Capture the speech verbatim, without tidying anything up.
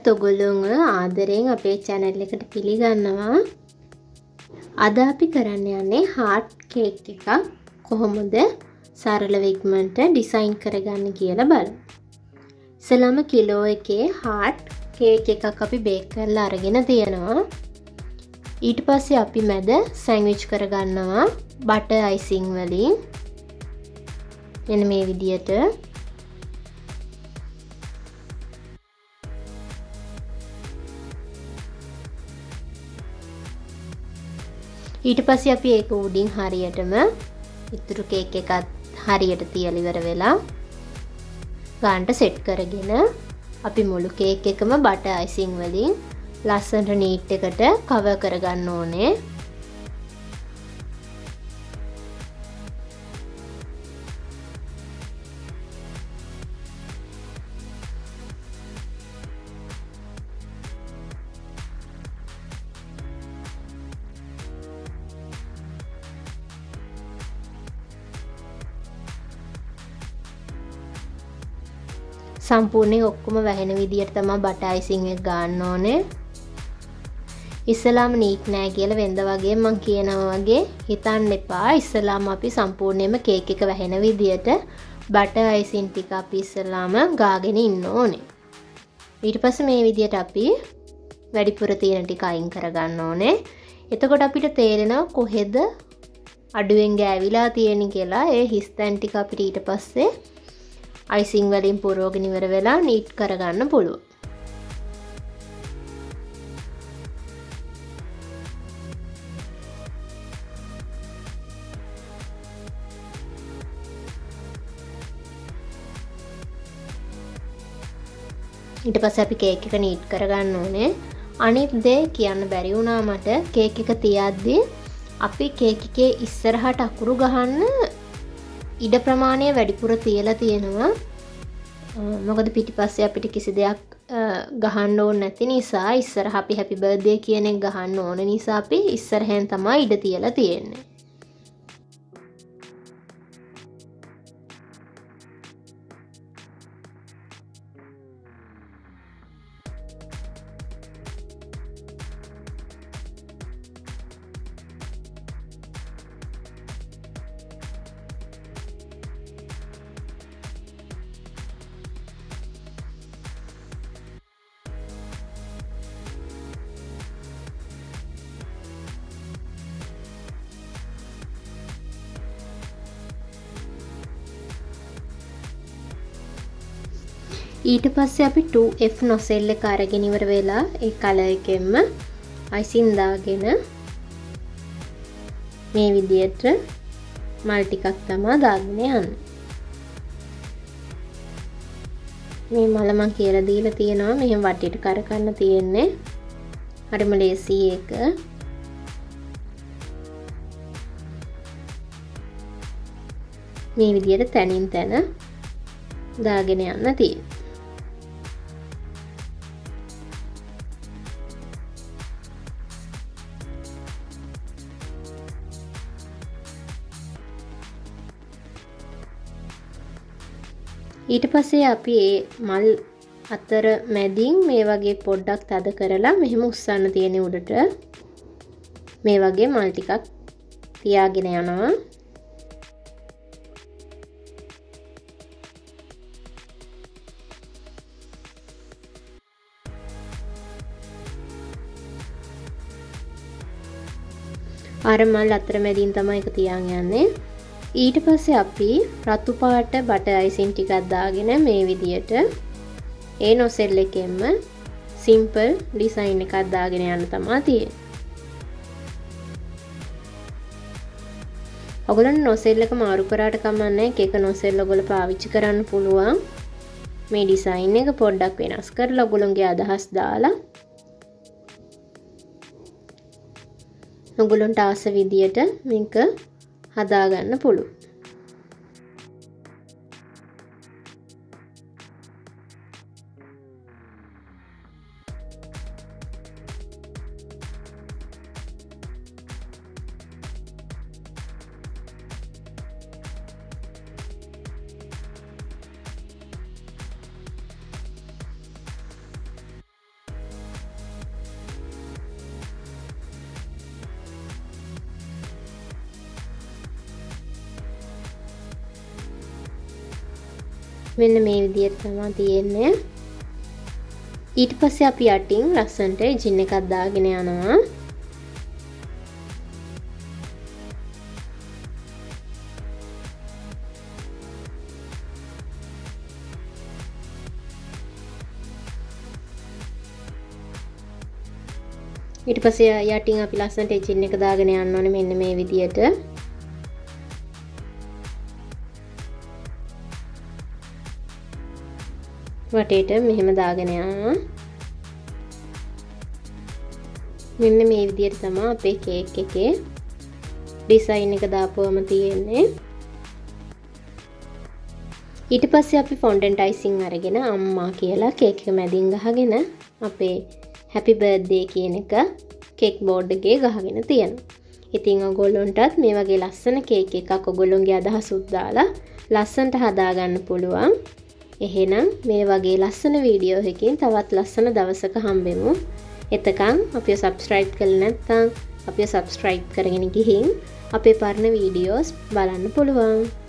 ඔයගොල්ලෝව ආදරයෙන් අපේ channel එකට පිළිගන්නවා. අද අපි කරන්න යන්නේ heart cake එකක් කොහොමද සරලව ඉක්මනට ඩිසයින් කරගන්න කියලා බලමු. ඉස්සෙල්ලාම කිලෝ එකේ heart cake එකක් අපි බේක් කරලා අරගෙන තියෙනවා. ඊට පස්සේ අපි මැද සෑන්ඩ්විච් කරගන්නවා බටර් අයිසිං වලින්. මෙන්න මේ විදියට ඊට පස්සේ අපි ඒක උඩින් හරියටම ඉතුරු කේක් එකත් හරියට තියලා ඉවර වෙලා ගානට සෙට් කරගෙන අපි මුළු කේක් එකම බටර් අයිසිං වලින් ලස්සනට නීට් එකට කවර් කරගන්න ඕනේ. සම්පූර්ණයෙන් ඔක්කොම වැහෙන විදියට තමයි බටර් අයිසිං එක ගන්න ඕනේ. ඉස්සලාම නීට් නෑ කියලා වෙනද වගේ මම කියනවා වගේ හිතන්න එපා. ඉස්සලාම අපි සම්පූර්ණයෙන්ම කේක් එක වැහෙන විදියට බටර් අයිසිං ටික අපි ඉස්සලාම ගාගෙන ඉන්න ඕනේ. ඊට පස්සේ මේ විදියට අපි වැඩිපුර තියෙන ටික අයින් කරගන්න ඕනේ. එතකොට අපිට තේරෙනවා කොහෙද අඩුවෙන් ගෑවිලා තියෙන්නේ කියලා. ඒ හිස්තැන් ටික අපිට ඊට පස්සේ අයිසිං වලින් පුරවගෙන ඉවර වෙලා නීට් කරගන්න පුළුවන්. ඊට පස්සේ අපි කේක් එක නීට් කරගන්න ඕනේ. අනිත් දේ කියන්න බැරි වුණා මට කේක් එක තියද්දී අපි කේක් එකේ ඉස්සරහට අකුරු ගහන්න ඉඩ ප්‍රමාණය වැඩිපුර තියලා තියෙනවා. මොකද පිටිපස්සේ අපිට කිසි දෙයක් ගහන්න ඕනේ නැති නිසා ඉස්සරහ අපි happy birthday කියන එක ගහන්න ඕන නිසා අපි ඉස්සරහෙන් තමයි ඉඩ තියලා තියෙන්නේ. ඊට පස්සේ අපි two F නොසෙල් එක අරගෙන ඉවර වෙලා ඒ කලර් එකෙන්ම අයිසිං දාගෙන මේ විදියට මල් ටිකක් තමයි දාගෙන යන්නේ. මේ මල මම කියලා දීලා තියෙනවා මෙහෙම වටේට කරකන්න තියෙන්නේ. හරිම ලේසි එක. මේ විදියට තනින් තන දාගෙන යන්න තියෙනවා. ඊට පස්සේ අපි මේ මල් අතර මැදින් මේ වගේ පොඩ්ඩක් තද කරලා මෙහෙම උස්සන්න තියෙන උඩට මේ වගේ මල් ටිකක් තියාගෙන යනවා. අර මල් අතර මැදින් තමයි ඒක තියන් යන්නේ. ඊට පස්සේ අපි රතු පාට බටර් අයිසිං ටිකක් දාගෙන මේ විදියට ඒ නොසෙල් එකෙන්ම සිම්පල් ඩිසයින් එකක් දාගෙන යන්න තමයි තියෙන්නේ. ඔයගොල්ලෝ නොසෙල් එක මාරු කරාට කමක් නැහැ. එක එක නොසෙල් ඔයගොල්ලෝ පාවිච්චි කරන්න පුළුවන්. මේ ඩිසයින් එක පොඩ්ඩක් වෙනස් කරලා ඔයගොල්ලෝගේ අදහස් දාලා ඔයගොල්ලන්ට ආස විදියට මේක හදාගන්න පුළුවන්. මෙන්න මේ විදිහට තමයි තියෙන්නේ. ඊට පස්සේ අපි යටින් ලස්සනට එජින් එකක් දාගෙන යනවා. ඊට පස්සේ යටින් අපි ලස්සනට එජින් එක දාගෙන යන්න ඕනේ මෙන්න මේ විදිහට. වටේට මෙහෙම දාගෙන යනවා. මෙන්න මේ විදිහට තමයි අපේ කේක් එකේ ඩිසයින් එක දාපුවම තියෙන්නේ. ඊට පස්සේ අපි ෆොන්ඩන්ට් අයිසිං අරගෙන අම්මා කියලා කේක් එක මැදින් ගහගෙන අපේ හැපි බර්ත්ඩේ කියන එක කේක් බෝඩ් එකේ ගහගෙන තියෙනවා. ඉතින් ඔයගොල්ලන්ටත් මේ වගේ ලස්සන කේක් එකක් ඔයගොල්ලන්ගේ අදහසුත් දාලා ලස්සනට හදාගන්න පුළුවන්. එහෙනම් මේ වගේ ලස්සන වීඩියෝ එකකින් තවත් ලස්සන දවසක හම්බෙමු. එතකන් අපිව subscribe කරලා නැත්නම් අපිව subscribe කරගෙන ගිහින් අපේ පරණ වීඩියෝස් බලන්න පුළුවන්.